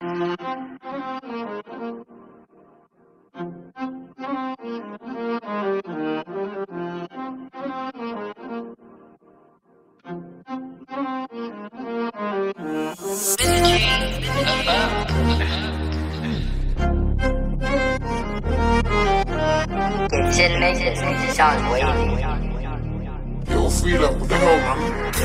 Shit makes it sounds wavy. Yo, free up, what the hell, man?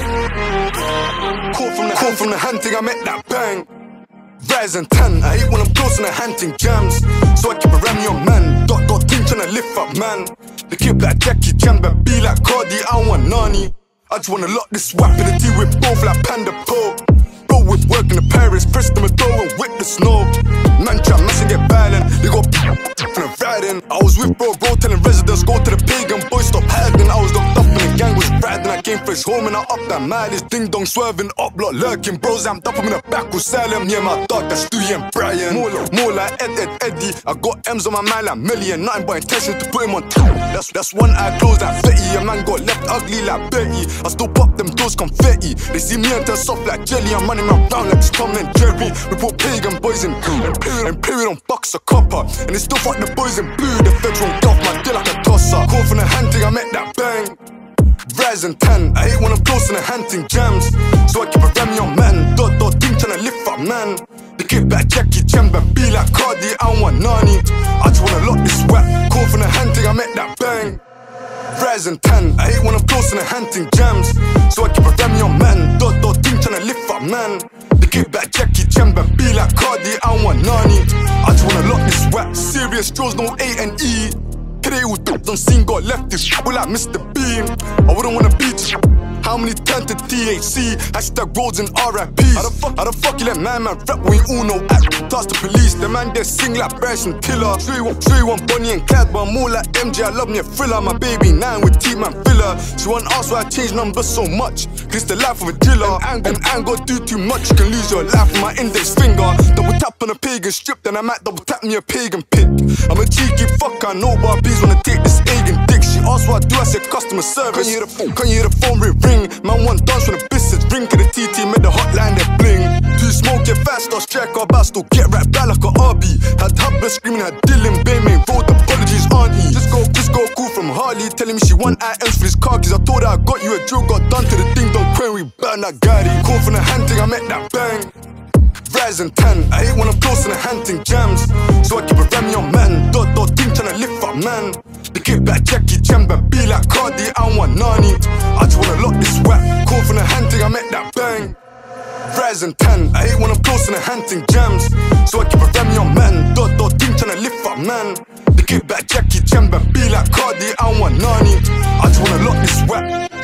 Call from the hunting, I met that bang. Rise and tan, I hate when I'm close and the hunting jams. So I keep around me on man. Dot team tryna lift up, man. They keep like Jackie Chan, but be like Cardi, I don't want Nani. I just wanna lock this whap in the deal with both like Panda Pope. Bro with work in the Paris, press them a door and whip the snow. Man try mess and get violent, they got from the riding. I was with bro telling residents go to the pagan, boys stop hiding. I was locked up and the gang was riding. I came for his home and I up that mileage. Ding dong swerving, up block lurking. Bros amped up, I'm in the back with Salem. Yeah, my dog, that's Stewie and Brian. More like Eddie. I got M's on my mind like million. Nothing but intention to put him on top. That's one eye closed like Fetty. A man got left ugly like Betty. I still pop them doors confetti. They see me and turn soft like jelly. I'm running around like it's Tom and Jerry. We put pagan boys in blue and period on box of copper. And they still fuck the boys in blue. The feds won't golf my deal like a tosser. Call from the hunting, I met that bang. Rise and tan, I hate when I'm close and the hunting jams. So I keep around me on man. Dot team tryna lift up, man. They keep back Jackie Chan, but be like Cardi, I don't want Nani. I just wanna lock this whap. Call from the hunting, I met that bang. Rise and tan, I hate when I'm close and the hunting jams. So I keep around me on man. Dot team tryna lift up, man. They keep back Jackie Chan, but be like Cardi, I don't want Nani. I just wanna lock this whap. Serious draws, no A and E. Today who ducked on scene got left this shit like Mr. Bean. I wouldn't wanna beat you. How many turned to THC? Hashtag roads and RIPs. How the fuck you let man rap when you all know act? Task the police, the man there sing like Bryson Tiller. Sure you want Bonnie and Clyde, but I'm more like MJ. I love me a thriller. My baby 9 with T-Man filler. She want ask why I change numbers so much. Cause it's the life of a driller. And I ain't gotta do too much. You can lose your life with my index finger. Double tap on a pagan strip, then I might double tap me a pagan pick. I'm a cheeky fucker, no Barbies wanna take this Agan dick. She asked what I do, I said customer service. Can you hear the phone ring? Man want dance when the business ring. To the TT made the hotline they bling. Too smoke, get fast, or strike our back, still get right back like a RB. Had Hubba screaming, had Dylan Bay, made road apologies, auntie. Just go cool from Harley, telling me she want items for his car. Cause I told her I got you a drill, got done to the ding dong crane, we burn that Gotti. Call from the hunting, I met that bang. Rise and tan, I hate when I'm close and the hunting jams. So I keep around me on man. Dot team tryna lift up, man. They keep back Jackie Chan, but be like Cardi, I don't want Nani. I just wanna lock this whap. Call from the hunting, I met that bang. Rise and tan, I hate when I'm close and the hunting jams. So I keep around me on man. Dot team tryna lift up, man. They keep back Jackie Chan, but be like Cardi, I don't want Nani. I just wanna lock this whap.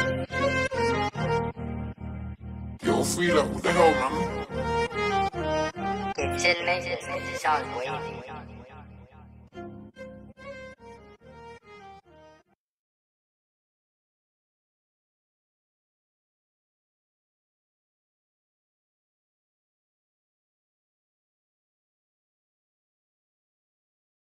Yo, free up, what the hell, man? Shit makes it sounds wavy.